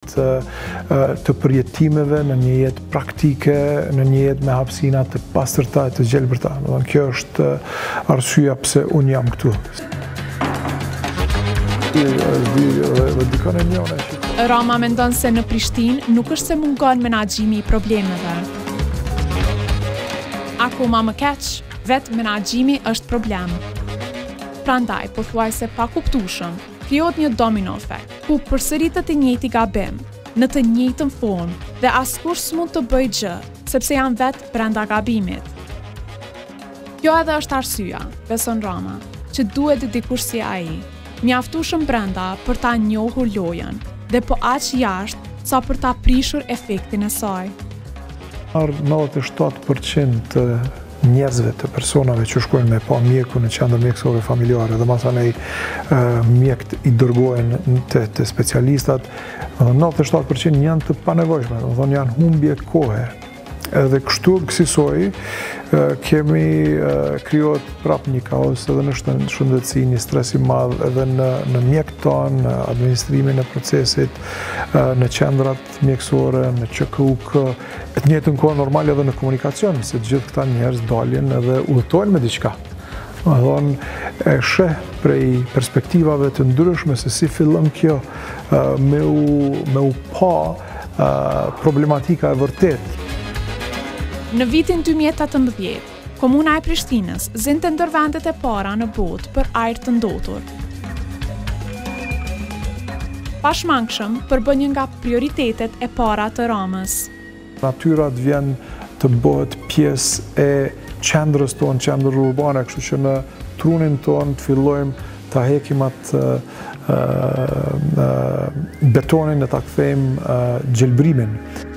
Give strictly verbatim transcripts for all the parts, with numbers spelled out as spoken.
jetë të përjetimeve, në një jetë praktike, në një jetë me hapësina të pastërta e të gjelbërta. Kjo është arsyeja pse unë jam këtu. Rama mendon se në Prishtinë nuk është se mungon menaxhimi i problemeve. Akoma më keq, vetë menaxhimi është problem. Prandaj, pothuajse pa kuptueshëm, krijohet një domino effect, ku përsëritet i njëjti gabim, në të njëjtën formë dhe askush s'mund të bëjë gjë, sepse janë vetë brenda gabimit. Kjo edhe është arsyeja, beson Rama, që duhet dikush si ai, mjaftueshëm brenda për ta njohur lojën, dhe po aq jashtë sa për ta prishur efektin e saj. nëntëdhjetë e shtatë përqind të njerëzve, të personave që shkojnë me pa mjeku në qendër mjekësore familjare dhe masanej mjekët i dërgohen të, të specialistat, nëntëdhjetë e shtatë përqind janë të panevojshme, do thonë janë humbje kohe. Edhe kështu kësaj kemi krijuar prap një kaos edhe në shëndetësi, një stres i madh edhe në në mjekët tonë, në administrimin e procesit, në qendrat mjekësore, në Q K U K, e të njëjtën kohë normal edhe në komunikacion, se të gjithë këta njerëz dalin edhe udhtojnë me diçka. Do thonë e sheh prej perspektivave të ndryshme se si fillon kjo me u me u pa problematika e vërtetë. Në vitin dy mijë e tetëmbëdhjetë, Komuna e Prishtinës zinte ndër vendet e para në botë për ajër të ndotur. Pashmangshëm përbën një nga prioritetet e para të Ramës. Natyra të vjen të bëhet pjesë e qendrës tonë, qendrë urbane, kështu që në trunin tonë të fillojmë ta hekim atë betonin e ta kthejmë gjelbrimin.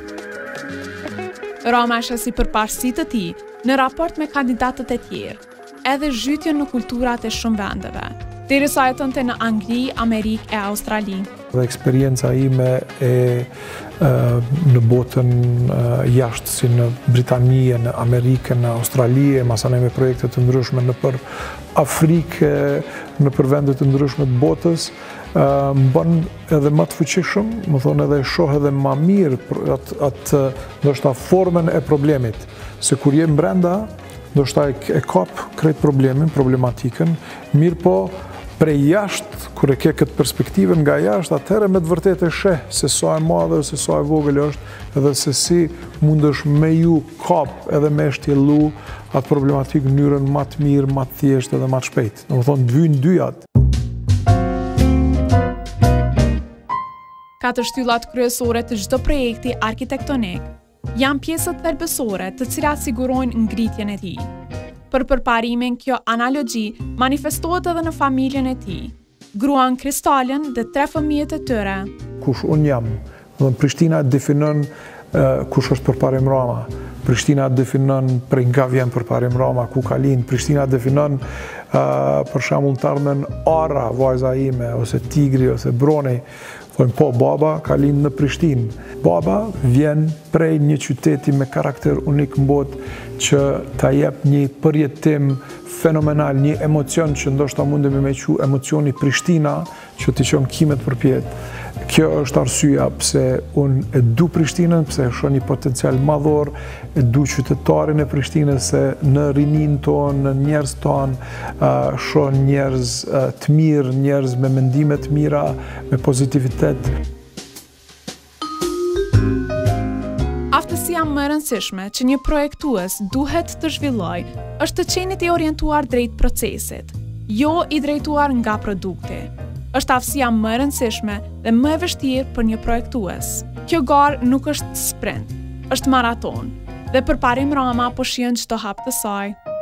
Rama është si përparësi të tij në raport me kandidatët e tjerë, edhe zhytjen në kulturat e shumë vendeve, derisa jetonte në Angli, Amerikë e Australi. Dhe eksperienca ime e në botën jashtë, si në Britani, në Amerikë, në Australi, masanej me projekte të ndryshme në për Afrikë, në për vende të ndryshme të botës, më bën edhe më të fuqishëm, më thonë edhe shoh edhe më mirë atë, atë ndoshta formën e problemit, se kur jem brenda, ndoshta e kap krejt problemin, problematikën, mirë po prej jashtë, kur e ke këtë perspektivën nga jashtë, atëherë me të vërtetë e sheh se sa e madhe, se sa e vogël është, edhe se si mundesh me ju kap edhe me shtjellu atë problematikë në mënyrën më të mirë, më të thjeshtë edhe më të shpejtë. Do të thonë të vyjnë dyjat. Katër shtyllat kryesore të çdo projekti arkitektonik janë pjesët thelbësore të cilat sigurojnë ngritjen e tij. Për përparimin, kjo analogji manifestohet edhe në familjen e tij. Gruan Kristalën dhe tre fëmijët e tyre. Kush unë jam, dhe Prishtina definon kush është përparim Rama. Prishtina definon prej nga vjen përparim Rama, ku ka lind. Prishtina definon për shembull të ardhmen Ara, vajza ime, ose Tigri, ose Broni. Thojmë, po, baba ka lind në Prishtinë. Baba vjen prej një qyteti me karakter unik në botë që ta jep një përjetim fenomenal, një emocion që ndoshta mundemi me quajtur emocioni Prishtina, që t'i çon kimet përpjet. Kjo është arsyeja pse unë e du Prishtinën, pse e shoh një potencial madhor, e du qytetarin e Prishtinës, se në rinin tonë, në njerëz tonë, shoh njerëz të mirë, njerëz me mendime të mira, me pozitivitet. Aftësia më e rëndësishme që një projektues duhet të zhvillojë është të qenit i orientuar drejt procesit, jo i drejtuar nga produkti. Është aftësia më e rëndësishme dhe më e vështirë për një projektues. Kjo garë nuk është sprint, është maraton, dhe përparim Rama po shijon çdo hap të saj.